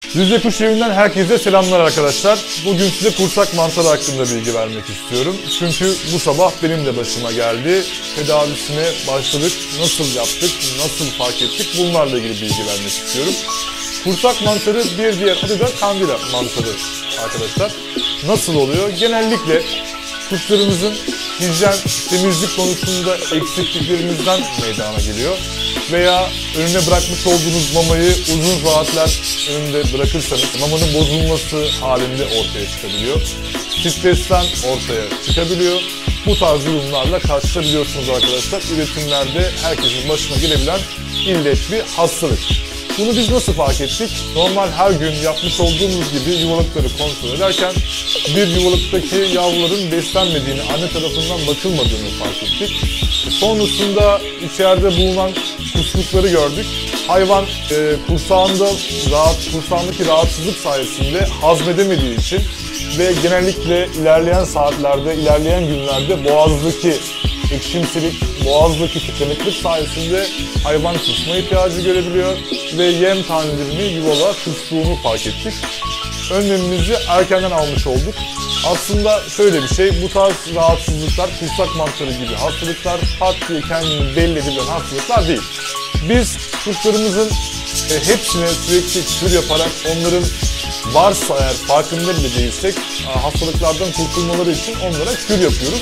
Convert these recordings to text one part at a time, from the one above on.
Rize Kuş Evi'nden herkese selamlar arkadaşlar. Bugün size kursak mantarı hakkında bilgi vermek istiyorum. Çünkü bu sabah benim de başıma geldi. Tedavisine başladık, nasıl yaptık, nasıl fark ettik bunlarla ilgili bilgi vermek istiyorum. Kursak mantarı bir diğer adı da kandila mantarı arkadaşlar. Nasıl oluyor? Genellikle kuşlarımızın hijyen, temizlik konusunda eksikliklerimizden meydana geliyor. Veya önüne bırakmış olduğunuz mamayı uzun saatler önünde bırakırsanız mamanın bozulması halinde ortaya çıkabiliyor. Stresten ortaya çıkabiliyor. Bu tarz durumlarla karşılaşabiliyorsunuz arkadaşlar. Üretimlerde herkesin başına gelebilen illet bir hastalık. Bunu biz nasıl fark ettik? Normal her gün yapmış olduğumuz gibi yuvalıkları kontrol ederken bir yuvalıktaki yavruların beslenmediğini, anne tarafından bakılmadığını fark ettik. Sonrasında içeride bulunan kusmukları gördük. Hayvan kursağındaki rahatsızlık sayesinde hazmedemediği için ve genellikle ilerleyen saatlerde, ilerleyen günlerde boğazdaki ekşimsilik, boğazdaki tıkanıklık sayesinde hayvan kusma ihtiyacı görebiliyor ve yem tanelerini yuvalığa kustuğunu fark ettik. Önlemimizi erkenden almış olduk. Aslında şöyle bir şey, bu tarz rahatsızlıklar, kursak mantarı gibi hastalıklar pat diye kendini belli edilen hastalıklar değil. Biz kuşlarımızın hepsine sürekli kür yaparak onların varsa eğer farkında bile değilsek hastalıklardan kurtulmaları için onlara kür yapıyoruz.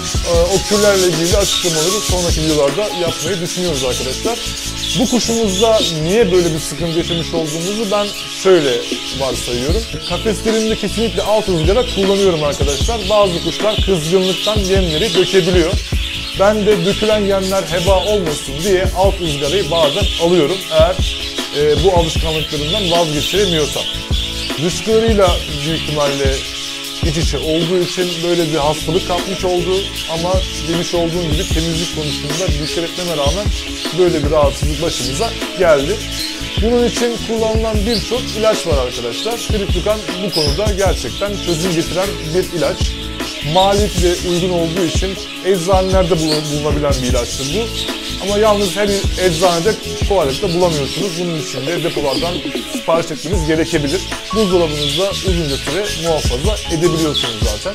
O kürlerle ilgili açıklamaları sonraki videolarda yapmayı düşünüyoruz arkadaşlar. Bu kuşumuzda niye böyle bir sıkıntı yaşamış olduğumuzu ben şöyle varsayıyorum. Kafeslerimde kesinlikle alt ızgara kullanıyorum arkadaşlar. Bazı kuşlar kızgınlıktan yemleri dökebiliyor. Ben de dökülen yemler heba olmasın diye alt ızgarayı bazen alıyorum eğer bu alışkanlıklarından vazgeçiremiyorsam. Dışkılarıyla büyük ihtimalle iç içe olduğu için böyle bir hastalık kapmış oldu ama demiş olduğum gibi temizlik konusunda dikkat etmeme rağmen böyle bir rahatsızlık başımıza geldi. Bunun için kullanılan birçok ilaç var arkadaşlar. Triflukan bu konuda gerçekten çözüm getiren bir ilaç. Maliyeti de uygun olduğu için eczanelerde bulunabilen bir ilaçtır bu. Ama yalnız her eczanede kolaylıkla bulamıyorsunuz. Bunun için de depolardan sipariş etmeniz gerekebilir. Buzdolabınızda uzunca süre muhafaza edebiliyorsunuz zaten.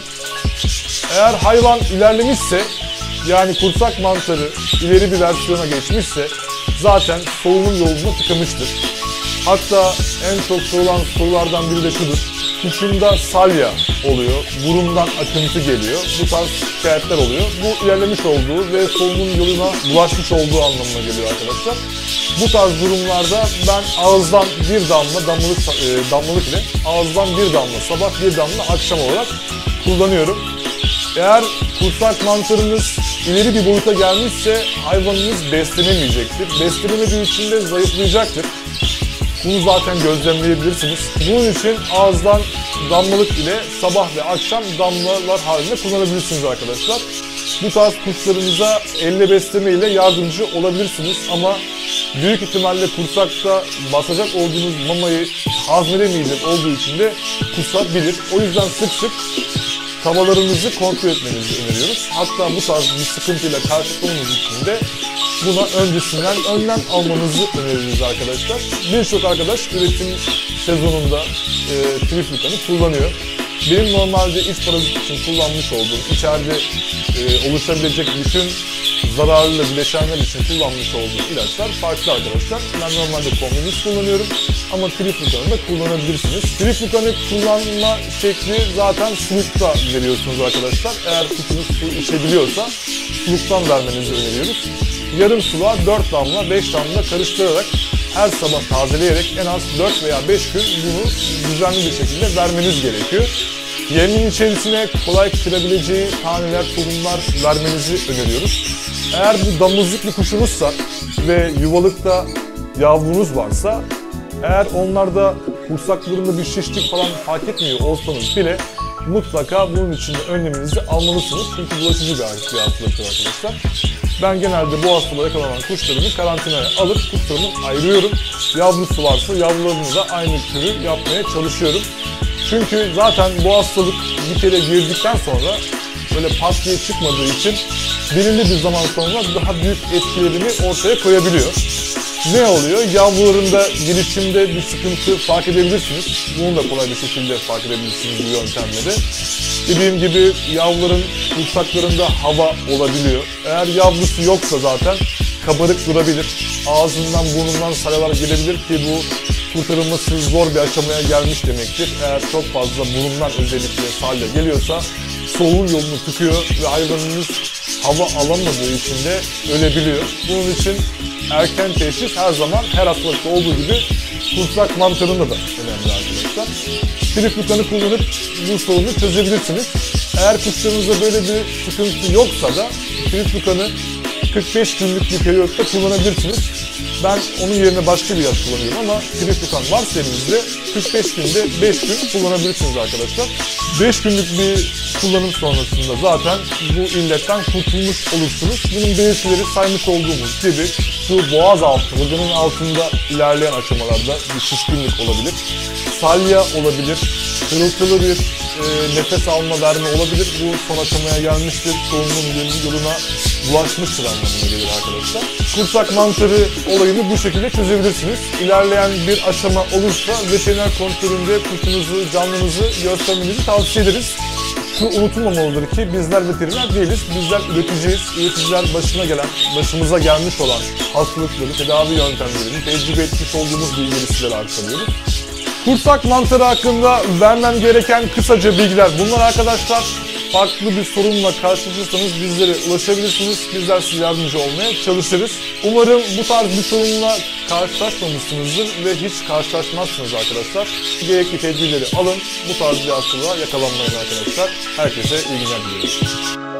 Eğer hayvan ilerlemişse, yani kursak mantarı ileri bir versiyona geçmişse zaten solunum yoluna tıkamıştır. Hatta en çok sorulan sorulardan biri de şudur. Kuşumda salya oluyor, burundan akıntı geliyor. Bu tarz şikayetler oluyor. Bu ilerlemiş olduğu ve solunum yoluna bulaşmış olduğu anlamına geliyor arkadaşlar. Bu tarz durumlarda ben ağızdan bir damla damlalık ile ağızdan bir damla sabah bir damla akşam olarak kullanıyorum. Eğer kursak mantarınız ileri bir boyuta gelmişse hayvanınız beslenemeyecektir. Beslenemediği için de zayıflayacaktır. Bunu zaten gözlemleyebilirsiniz. Bunun için ağızdan damlalık ile sabah ve akşam damlalar halinde kullanabilirsiniz arkadaşlar. Bu tarz kuşlarınıza elle besleme ile yardımcı olabilirsiniz ama büyük ihtimalle kursakta basacak olduğunuz mamayı hazmedemeyecek olduğu için de kusabilir. O yüzden sık sık tavalarınızı kontrol etmenizi öneriyoruz. Hatta bu tarz bir sıkıntıyla karşılaşmanız için de buna öncesinden önlem almanızı öneririz arkadaşlar. Birçok arkadaş üretim sezonunda Triflukan'ı kullanıyor. Benim normalde iç parazit için kullanmış olduğum, içeride oluşabilecek bütün zararlı bileşenler için kullanmış olduğum ilaçlar farklı arkadaşlar. Ben normalde kombinist kullanıyorum ama Triflukan'ı da kullanabilirsiniz. Triflukan'ı kullanma şekli zaten sulukta veriyorsunuz arkadaşlar. Eğer kutunuz su içebiliyorsa suluktan vermenizi öneriyoruz. Yarım suluğa 4 damla 5 damla karıştırarak her sabah tazeleyerek en az 4 veya 5 gün bunu düzenli bir şekilde vermeniz gerekiyor. Yemin içerisine kolay kırabileceği taneler, tohumlar vermenizi öneriyoruz. Eğer bu damızlık bir kuşunuzsa ve yuvalıkta yavrunuz varsa, eğer onlarda kursaklarında bir şişlik falan fark etmiyor olsanız bile mutlaka bunun için de önleminizi almalısınız. Çünkü bulaşıcı bir hastalıktır arkadaşlar. Ben genelde bu hastalığa yakalanan kuşlarımı karantinaya alıp kuşlarımı ayırıyorum. Yavrusu varsa yavrularını da aynı türü yapmaya çalışıyorum. Çünkü zaten bu hastalık bir kere girdikten sonra böyle pat diye çıkmadığı için belirli bir zaman sonra daha büyük etkilerini ortaya koyabiliyor. ne oluyor? Yavrularında gelişimde bir sıkıntı fark edebilirsiniz. Bunu da kolay bir şekilde fark edebilirsiniz bu yöntemleri. Dediğim gibi yavruların kursaklarında hava olabiliyor. Eğer yavrusu yoksa zaten kabarık durabilir. Ağzından burnundan salyalar gelebilir ki bu kurtarılması zor bir aşamaya gelmiş demektir. Eğer çok fazla burundan özellikle salya geliyorsa solunum yolunu tıkıyor ve hayvanınız hava alamadığı için de ölebiliyor. Bunun için erken teşhis her zaman her hastalıkta olduğu gibi kursak mantarında da önemli arkadaşlar. Triflukan'ı kullanıp bu sorunu çözebilirsiniz. Eğer kuşlarınızda böyle bir sıkıntı yoksa da Triflukan'ı 45 günlük bir periyotta kullanabilirsiniz. Ben onun yerine başka bir ilaç kullanıyorum ama Triflukan varsa elinizde 45 günde 5 gün kullanabilirsiniz arkadaşlar. 5 günlük bir kullanım sonrasında zaten bu illetten kurtulmuş olursunuz. Bunun belirtileri saymış olduğumuz gibi şu boğaz altı, gıdanın altında ilerleyen aşamalarda bir şişkinlik olabilir. Salya olabilir, hırıltılı bir nefes alma verme olabilir. Bu son aşamaya gelmiştir, solunum yoluna bulaşmıştır anlamına gelir arkadaşlar. Kursak mantarı olayını bu şekilde çözebilirsiniz. İlerleyen bir aşama olursa veteriner kontrolünde kuşunuzu, canlınızı göstermenizi tavsiye ederiz. Şu unutulmamalıdır ki bizler veteriner değiliz. Bizler üreticiyiz. Üreticiler başımıza gelmiş olan hastalıkları, tedavi yöntemlerini tecrübe etmiş olduğumuz bilgileri sizlere aktarıyoruz. Kursak mantarı hakkında vermem gereken kısaca bilgiler bunlar arkadaşlar. Farklı bir sorunla karşılaşırsanız bizlere ulaşabilirsiniz. Bizler size yardımcı olmaya çalışırız. Umarım bu tarz bir sorunla karşılaşmamışsınızdır ve hiç karşılaşmazsınız arkadaşlar. Gerekli tedbirleri alın. Bu tarz bir hastalığa yakalanmayın arkadaşlar. Herkese iyi günler diliyorum.